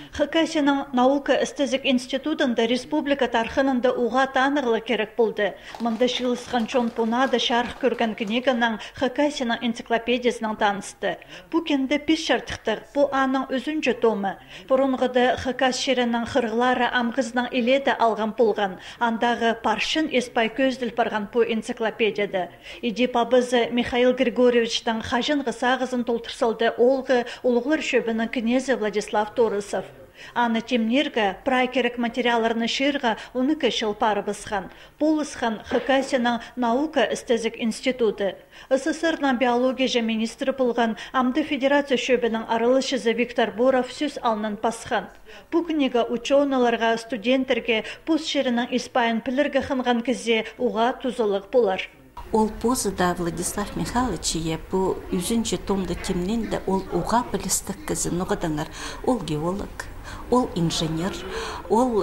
Хакасияның наука істізік институтында республика тархынында уға танығылы керек болды. Мұнда шылысқан чон пунада шарх көрген книганың Хакасияның энциклопедиясының танысты. Бұ кенді пис шартықтыр, бұ аның өзінчі томы. Бұрынғыды Хакас шерінің қырғылары амғызның иледі алған болған, андағы паршын еспай көзділ барған бұ энциклопедияды. Иди пабызы Михаил Григорьевичтің қажын ғысағызын толтырсылды олғы ұлғылар шөбінің князі Владислав Торысов. Аны темнергі прай керек материаларны шырға уныкі шылпары бысқан. Болысқан Хакасияның наука істізік институты. СССР-нан биология жа министрі болған Амды Федерация шөбінің арылышызы Виктор Боров сөз алнын пасқан. Бұ книга ученаларға, студенттерге пұс шерінің испайын піліргі қынған кізе уға тузылық болар. Ол позыда Владислав Михайлович бұл үзінші томды темненді ол уға білістік кізі нұғыдыңыр. Ол геолог, ол инженер, ол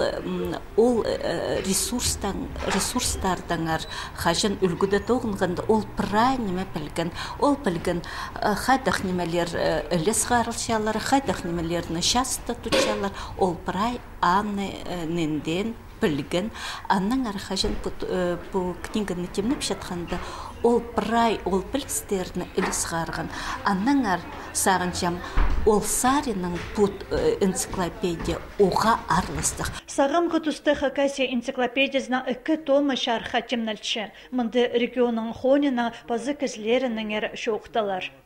ресурстардыңыр қажын үлгіді тоғынғанды ол прай неме білгін. Ол білгін қайдақ немелер үлес ғарылшалары, қайдақ немелеріні шасты тұтшалар, ол прай аны ненден білген. Анның арқажын бұл книганы темніп жатқанда ол прай, ол білістеріні үлес ғарған. Анның ар сағын жам ол сарының бұл энциклопедия оға арлыстық. Сағым ғытусты Хакасия энциклопедиясына 2 томы шарха темнілші. Мұнды регионың хонына базы кізлерінің әр шоқталар.